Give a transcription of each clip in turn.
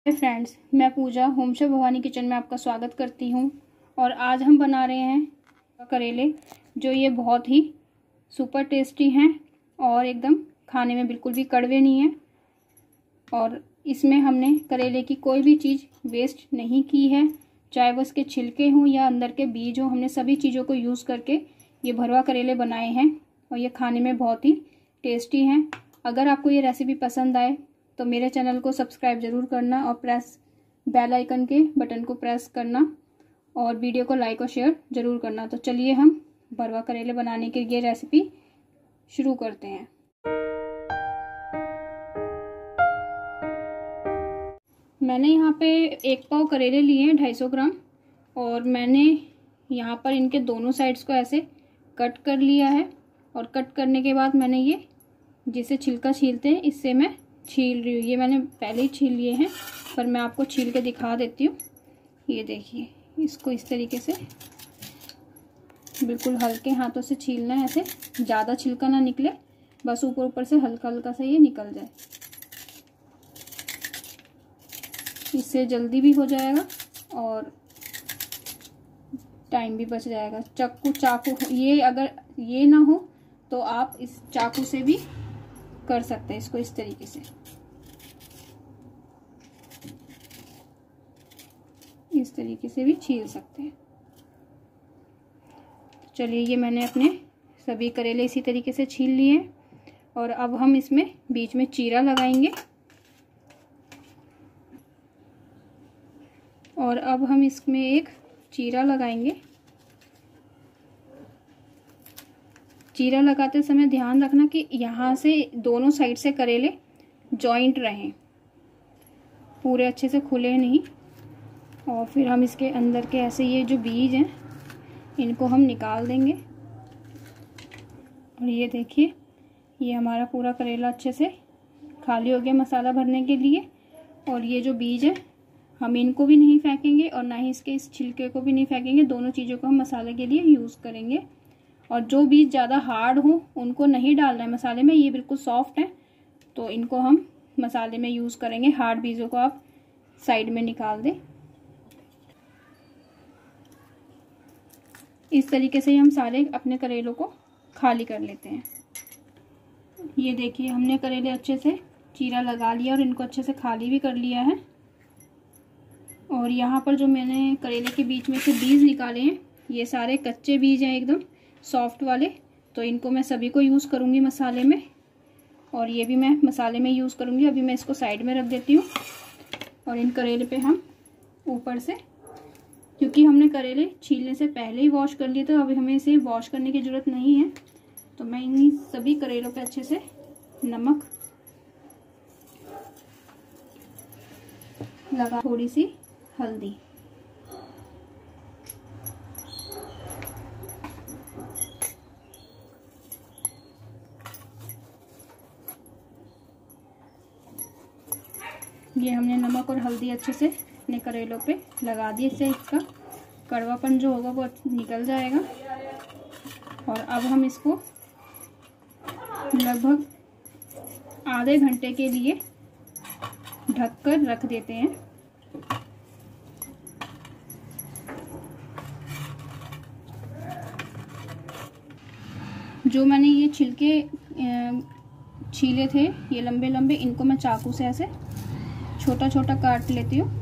Friends, मैं Pooja home chef Bhavani kitchen में आपका स्वागत करती हूं। और आज हम बना रहे हैं करेले, जो ये बहुत ही सुपर टेस्टी हैं और एकदम खाने में बिल्कुल भी कड़वे नहीं हैं। और इसमें हमने करेले की कोई भी चीज़ वेस्ट नहीं की है, चाहे वो इसके छिलके हों या अंदर के बीज हों। हमने सभी चीज़ों को यूज़ करके ये भरवा करेले बनाए हैं और ये खाने में बहुत ही टेस्टी हैं। अगर आपको ये रेसिपी पसंद आए तो मेरे चैनल को सब्सक्राइब ज़रूर करना और बेल आइकन के बटन को प्रेस करना और वीडियो को लाइक और शेयर ज़रूर करना। तो चलिए हम भरवा करेले बनाने की ये रेसिपी शुरू करते हैं। मैंने यहाँ पे 1 पाव करेले लिए हैं 250 ग्राम, और मैंने यहाँ पर इनके दोनों साइड्स को ऐसे कट कर लिया है। और कट करने के बाद मैंने ये जिसे छिलका छीलते हैं इससे मैं छील रही हूँ। ये मैंने पहले ही छील लिए हैं, पर मैं आपको छील के दिखा देती हूँ। ये देखिए, इसको इस तरीके से बिल्कुल हल्के हाथों से छीलना है, ऐसे ज़्यादा छिलका ना निकले, बस ऊपर ऊपर से हल्का हल्का सा ये निकल जाए। इससे जल्दी भी हो जाएगा और टाइम भी बच जाएगा। चाकू ये अगर ये ना हो तो आप इस चाकू से भी कर सकते हैं, इसको इस तरीके से भी छील सकते हैं। चलिए, ये मैंने अपने सभी करेले इसी तरीके से छील लिए हैं। और अब हम इसमें बीच में चीरा लगाएंगे। और अब हम इसमें एक चीरा लगाएंगे। चीरा लगाते समय ध्यान रखना कि यहाँ से दोनों साइड से करेले जॉइंट रहें, पूरे अच्छे से खुले नहीं। और फिर हम इसके अंदर के ऐसे ये जो बीज हैं इनको हम निकाल देंगे। और ये देखिए, ये हमारा पूरा करेला अच्छे से खाली हो गया मसाला भरने के लिए। और ये जो बीज है हम इनको भी नहीं फेंकेंगे और ना ही इसके इस छिलके को भी नहीं फेंकेंगे। दोनों चीज़ों को हम मसाले के लिए यूज़ करेंगे। और जो बीज ज़्यादा हार्ड हो उनको नहीं डालना है मसाले में, ये बिल्कुल सॉफ्ट है तो इनको हम मसाले में यूज़ करेंगे। हार्ड बीजों को आप साइड में निकाल दें। इस तरीके से हम सारे अपने करेलों को खाली कर लेते हैं। ये देखिए, हमने करेले अच्छे से चीरा लगा लिया और इनको अच्छे से खाली भी कर लिया है। और यहाँ पर जो मैंने करेले के बीच में से बीज निकाले हैं, ये सारे कच्चे बीज हैं, एकदम सॉफ्ट वाले। तो इनको मैं सभी को यूज़ करूँगी मसाले में, और ये भी मैं मसाले में यूज़ करूँगी। अभी मैं इसको साइड में रख देती हूँ। और इन करेले पे हम ऊपर से, क्योंकि हमने करेले छीलने से पहले ही वॉश कर लिए तो अभी हमें इसे वॉश करने की ज़रूरत नहीं है। तो मैं इन सभी करेलों पे अच्छे से नमक लगा, थोड़ी सी हल्दी, ये हमने नमक और हल्दी अच्छे से अपने करेलों पे लगा दिए। इससे इसका कड़वापन जो होगा वो निकल जाएगा। और अब हम इसको लगभग आधे घंटे के लिए ढककर रख देते हैं। जो मैंने ये छिलके छीले थे, ये लंबे लंबे, इनको मैं चाकू से ऐसे छोटा छोटा काट लेती हूँ।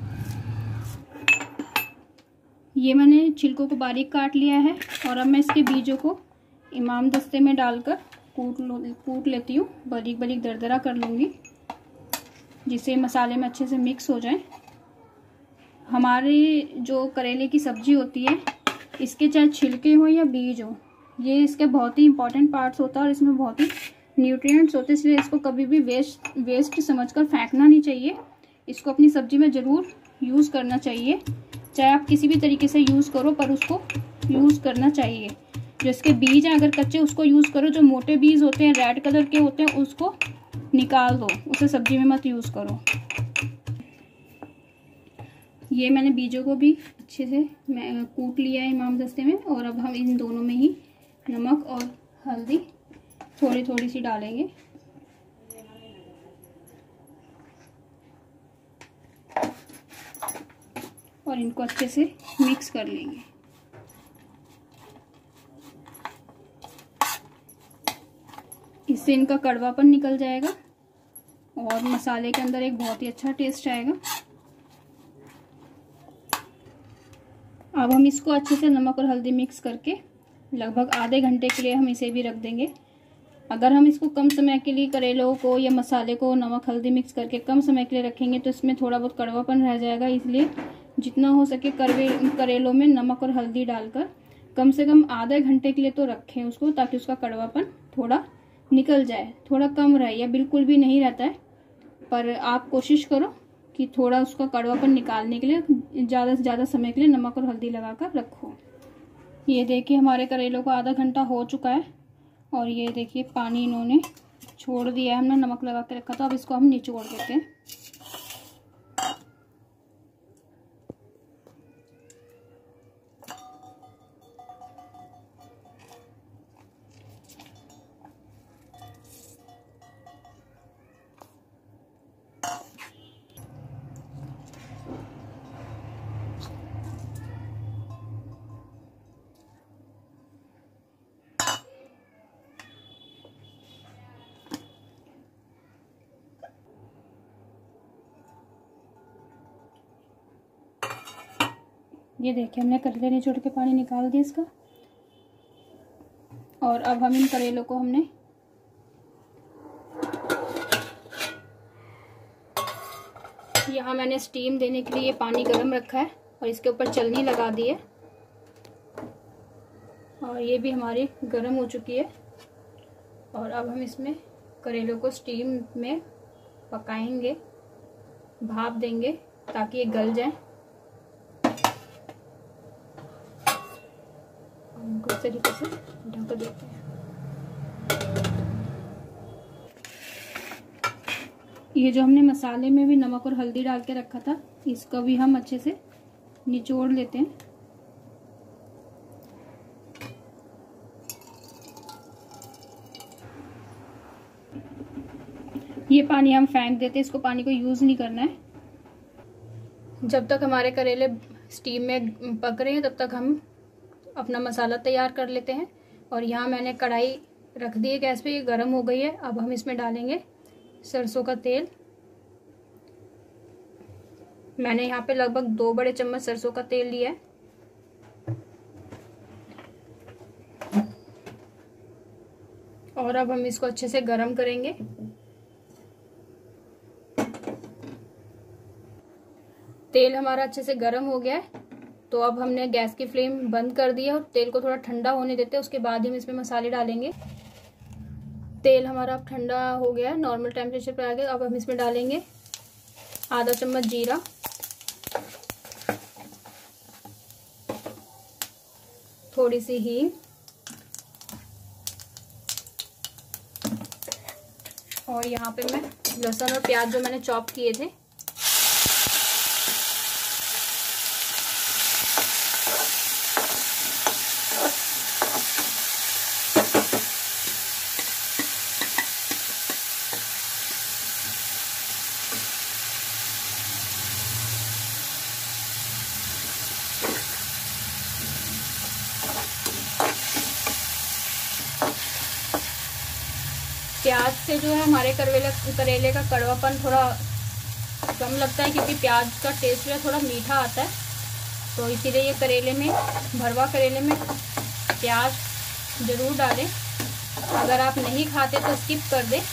ये मैंने छिलकों को बारीक काट लिया है। और अब मैं इसके बीजों को इमाम दस्ते में डालकर कूट लेती हूँ। बारीक बारीक दरदरा कर लूँगी, जिससे मसाले में अच्छे से मिक्स हो जाए। हमारी जो करेले की सब्जी होती है, इसके चाहे छिलके हो या बीज हो, ये इसके बहुत ही इंपॉर्टेंट पार्ट्स होता है और इसमें बहुत ही न्यूट्रिएंट्स होते हैं। इसलिए इसको कभी भी वेस्ट समझकर फेंकना नहीं चाहिए। इसको अपनी सब्जी में ज़रूर यूज़ करना चाहिए। चाहे आप किसी भी तरीके से यूज़ करो, पर उसको यूज़ करना चाहिए। जो इसके बीज हैं अगर कच्चे, उसको यूज़ करो। जो मोटे बीज होते हैं, रेड कलर के होते हैं, उसको निकाल दो, उसे सब्जी में मत यूज़ करो। ये मैंने बीजों को भी अच्छे से कूट लिया है इमाम दस्ते में। और अब हम इन दोनों में ही नमक और हल्दी थोड़ी थोड़ी सी डालेंगे। और इनको अच्छे से मिक्स कर लेंगे। इससे इनका कड़वापन निकल जाएगा और मसाले के अंदर एक बहुत ही अच्छा टेस्ट आएगा। अब हम इसको अच्छे से नमक और हल्दी मिक्स करके लगभग आधे घंटे के लिए हम इसे भी रख देंगे। अगर हम इसको कम समय के लिए करेलों को या मसाले को नमक हल्दी मिक्स करके कम समय के लिए रखेंगे तो इसमें थोड़ा बहुत कड़वापन रह जाएगा। इसलिए जितना हो सके करेलों में नमक और हल्दी डालकर कम से कम आधे घंटे के लिए तो रखें उसको, ताकि उसका कड़वापन थोड़ा निकल जाए। थोड़ा कम रहे या बिल्कुल भी नहीं रहता है, पर आप कोशिश करो कि थोड़ा उसका कड़वापन निकालने के लिए ज़्यादा से ज़्यादा समय के लिए नमक और हल्दी लगाकर रखो। ये देखिए हमारे करेलों को आधा घंटा हो चुका है और ये देखिए पानी इन्होंने छोड़ दिया है। हमने नमक लगा के रखा था, अब इसको हम निचोड़ देते हैं। ये देखिए हमने करेले निचोड़ के पानी निकाल दिया इसका। और अब हम इन करेलों को हमने यहाँ मैंने स्टीम देने के लिए पानी गर्म रखा है और इसके ऊपर चलनी लगा दी है और ये भी हमारी गर्म हो चुकी है। और अब हम इसमें करेलों को स्टीम में पकाएंगे, भाप देंगे ताकि ये गल जाए। इस तरीके से ढक देते हैं। ये जो हमने मसाले में भी नमक और हल्दी डाल के रखा था, इसका भी हम अच्छे से निचोड़ लेते हैं। ये पानी हम फेंक देते हैं, इसको पानी को यूज नहीं करना है। जब तक हमारे करेले स्टीम में पक रहे हैं तब तक हम अपना मसाला तैयार कर लेते हैं। और यहाँ मैंने कढ़ाई रख दी है गैस पे, ये गर्म हो गई है। अब हम इसमें डालेंगे सरसों का तेल। मैंने यहाँ पे लगभग 2 बड़े चम्मच सरसों का तेल लिया है। और अब हम इसको अच्छे से गर्म करेंगे। तेल हमारा अच्छे से गर्म हो गया है, तो अब हमने गैस की फ्लेम बंद कर दी है और तेल को थोड़ा ठंडा होने देते हैं। उसके बाद ही हम इसमें मसाले डालेंगे। तेल हमारा अब ठंडा हो गया है, नॉर्मल टेम्परेचर पर आ गया। अब हम इसमें डालेंगे आधा चम्मच जीरा, थोड़ी सी हींग और यहाँ पे मैं लहसुन और प्याज जो मैंने चॉप किए थे प्याज से जो है हमारे करेले का कड़वापन थोड़ा कम लगता है, क्योंकि प्याज का टेस्ट जो है थोड़ा मीठा आता है। तो इसीलिए ये करेले में, भरवा करेले में प्याज ज़रूर डालें। अगर आप नहीं खाते तो स्किप कर दें,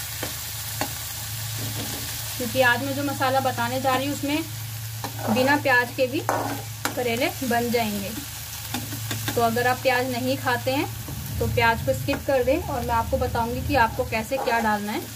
क्योंकि आज मैं जो मसाला बताने जा रही हूँ उसमें बिना प्याज के भी करेले बन जाएंगे। तो अगर आप प्याज नहीं खाते हैं तो प्याज को स्किप कर दें और मैं आपको बताऊंगी कि आपको कैसे क्या डालना है।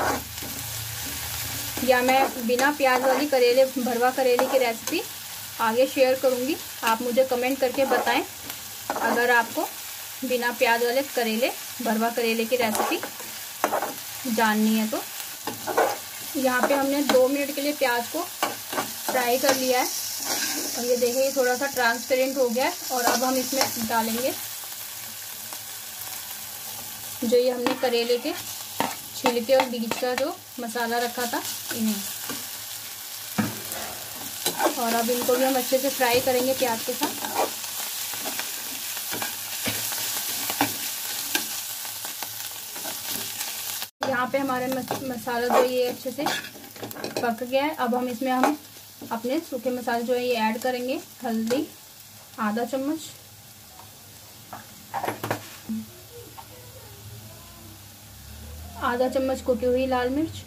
या मैं बिना प्याज वाली भरवा करेले की रेसिपी आगे शेयर करूंगी। आप मुझे कमेंट करके बताएं अगर आपको बिना प्याज वाले भरवा करेले की रेसिपी जाननी है। तो यहाँ पे हमने 2 मिनट के लिए प्याज को फ्राई कर लिया है और ये देखिए थोड़ा सा ट्रांसपेरेंट हो गया है। और अब हम इसमें डालेंगे जो ये हमने करेले के छिलके और बीज का जो मसाला रखा था, इन्हें। और अब इनको भी हम अच्छे से फ्राई करेंगे प्याज के साथ। यहाँ पे हमारे मसाला जो ये अच्छे से पक गया है। अब हम इसमें अपने सूखे मसाले जो है ये ऐड करेंगे। हल्दी आधा चम्मच, आधा चम्मच कुटी हुई लाल मिर्च,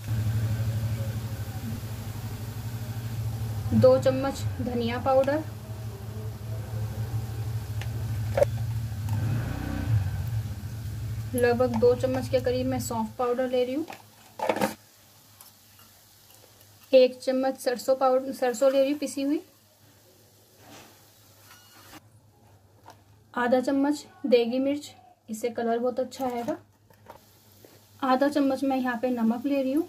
2 चम्मच धनिया पाउडर, लगभग 2 चम्मच के करीब मैं सौंफ पाउडर ले रही हूँ, 1 चम्मच सरसों ले रही हूँ पिसी हुई, आधा चम्मच देगी मिर्च, इससे कलर बहुत अच्छा आएगा, आधा चम्मच मैं यहाँ पे नमक ले रही हूँ।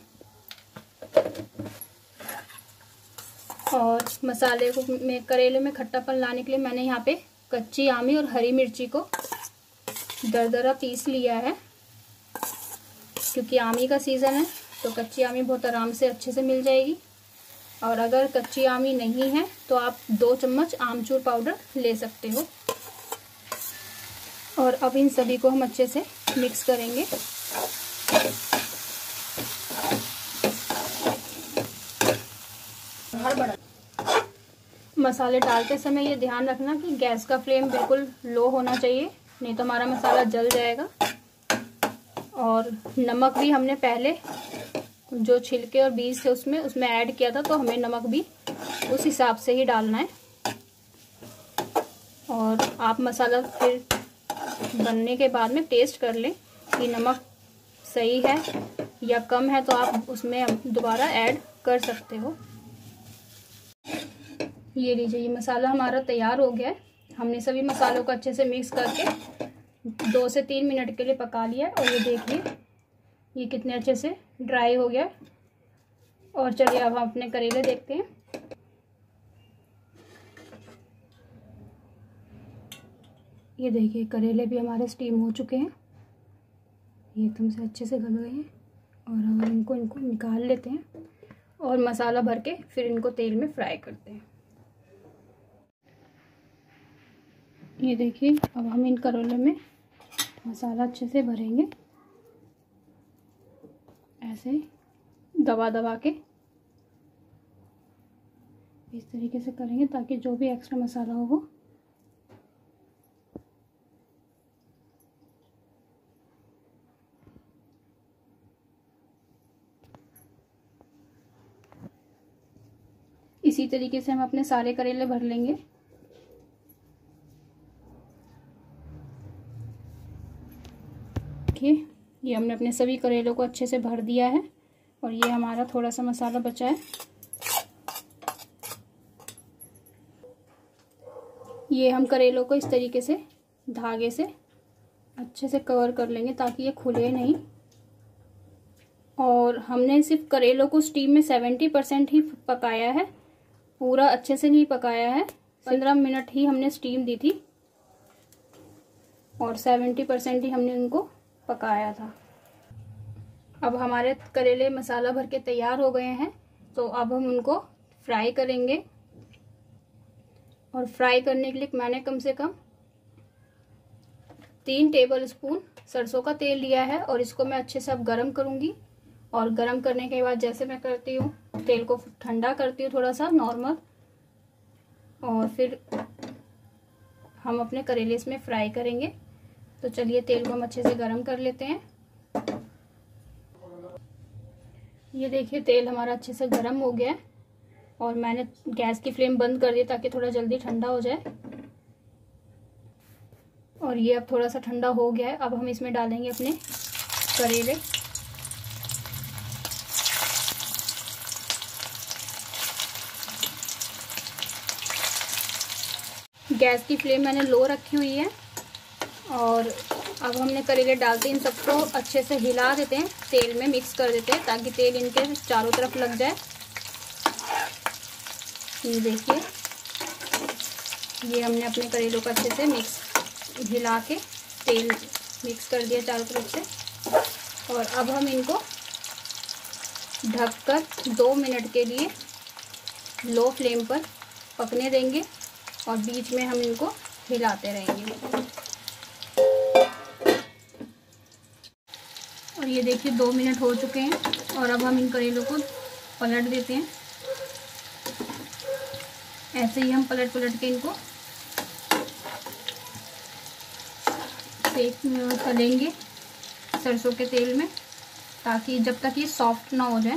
और मसाले को करेले में खट्टापन लाने के लिए मैंने यहाँ पे कच्ची आमी और हरी मिर्ची को दरदरा पीस लिया है। क्योंकि आमी का सीज़न है तो कच्ची आमी बहुत आराम से अच्छे से मिल जाएगी। और अगर कच्ची आमी नहीं है तो आप 2 चम्मच आमचूर पाउडर ले सकते हो। और अब इन सभी को हम अच्छे से मिक्स करेंगे। मसाले डालते समय ये ध्यान रखना कि गैस का फ्लेम बिल्कुल लो होना चाहिए, नहीं तो हमारा मसाला जल जाएगा। और नमक भी हमने पहले जो छिलके और बीज थे उसमें ऐड किया था, तो हमें नमक भी उस हिसाब से ही डालना है। और आप मसाला फिर बनने के बाद में टेस्ट कर लें कि नमक सही है या कम है, तो आप उसमें दोबारा ऐड कर सकते हो। ये लीजिए, ये मसाला हमारा तैयार हो गया है। हमने सभी मसालों को अच्छे से मिक्स करके 2 से 3 मिनट के लिए पका लिया है। और ये देखिए ये कितने अच्छे से ड्राई हो गया। और चलिए अब हम अपने करेले देखते हैं। ये देखिए करेले भी हमारे स्टीम हो चुके हैं, ये एकदम से अच्छे से गल गए हैं। और अब हम इनको निकाल लेते हैं और मसाला भर के फिर इनको तेल में फ्राई करते हैं। ये देखिए अब हम इन करेले में मसाला अच्छे से भरेंगे, ऐसे दबा दबा के इस तरीके से करेंगे ताकि जो भी एक्स्ट्रा मसाला हो वो इसी तरीके से हम अपने सारे करेले भर लेंगे। देखिए ये हमने अपने सभी करेलों को अच्छे से भर दिया है। और ये हमारा थोड़ा सा मसाला बचा है, ये हम करेलों को इस तरीके से धागे से अच्छे से कवर कर लेंगे ताकि ये खुले नहीं। और हमने सिर्फ करेलों को स्टीम में 70% ही पकाया है, पूरा अच्छे से नहीं पकाया है। 15 मिनट ही हमने स्टीम दी थी और 70% ही हमने उनको पकाया था। अब हमारे करेले मसाला भर के तैयार हो गए हैं, तो अब हम उनको फ्राई करेंगे। और फ्राई करने के लिए मैंने कम से कम 3 टेबल स्पून सरसों का तेल लिया है। और इसको मैं अच्छे से अब गरम करूंगी। और गरम करने के बाद जैसे मैं करती हूँ, तेल को ठंडा करती हूँ थोड़ा सा नॉर्मल, और फिर हम अपने करेले इसमें फ्राई करेंगे। तो चलिए तेल को हम अच्छे से गरम कर लेते हैं। ये देखिए तेल हमारा अच्छे से गरम हो गया है और मैंने गैस की फ्लेम बंद कर दी ताकि थोड़ा जल्दी ठंडा हो जाए। और ये अब थोड़ा सा ठंडा हो गया है। अब हम इसमें डालेंगे अपने करेले। गैस की फ्लेम मैंने लो रखी हुई है। और अब हमने करेले डालते हैं, इन सबको अच्छे से हिला देते हैं, तेल में मिक्स कर देते हैं ताकि तेल इनके चारों तरफ लग जाए। ये देखिए ये हमने अपने करेलों को अच्छे से हिला के तेल मिक्स कर दिया चारों तरफ से। और अब हम इनको ढककर 2 मिनट के लिए लो फ्लेम पर पकने देंगे और बीच में हम इनको हिलाते रहेंगे। और ये देखिए 2 मिनट हो चुके हैं और अब हम इन करेलों को पलट देते हैं। ऐसे ही हम पलट के इनको तलेंगे सरसों के तेल में, ताकि जब तक ये सॉफ्ट ना हो जाए।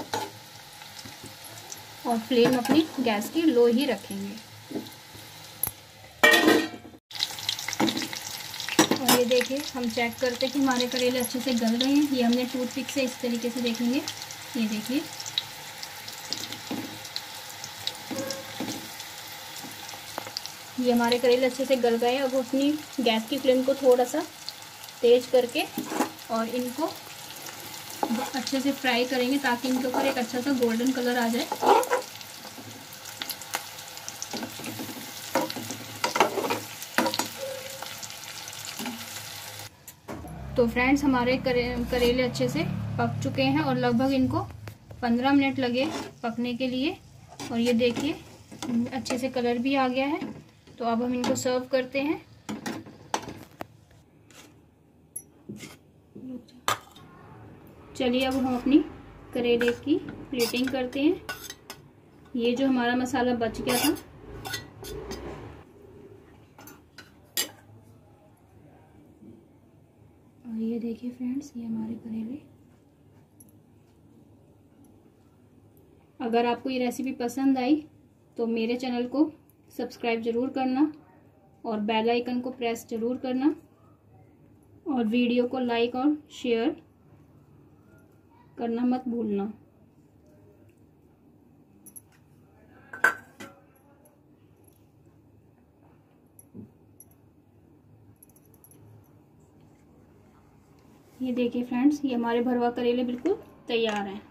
और फ्लेम अपनी गैस की लो ही रखेंगे। और ये देखिए हम चेक करते हैं कि हमारे करेले अच्छे से गल गए हैं। ये हमने टूथपिक से इस तरीके से देखेंगे। ये देखिए ये हमारे करेले अच्छे से गल गए हैं। अब अपनी गैस की फ्लेम को थोड़ा सा तेज करके और इनको अच्छे से फ्राई करेंगे, ताकि इनके ऊपर एक अच्छा सा गोल्डन कलर आ जाए। तो फ्रेंड्स हमारे करेले अच्छे से पक चुके हैं और लगभग इनको 15 मिनट लगे पकने के लिए। और ये देखिए अच्छे से कलर भी आ गया है। तो अब हम इनको सर्व करते हैं। चलिए अब हम अपनी करेले की प्लेटिंग करते हैं। ये जो हमारा मसाला बच गया था, और ये देखिए फ्रेंड्स ये हमारे करेले। अगर आपको ये रेसिपी पसंद आई तो मेरे चैनल को सब्सक्राइब ज़रूर करना और बेल आइकन को प्रेस ज़रूर करना और वीडियो को लाइक और शेयर करना मत भूलना। ये देखिए फ्रेंड्स ये हमारे भरवा करेले बिल्कुल तैयार हैं।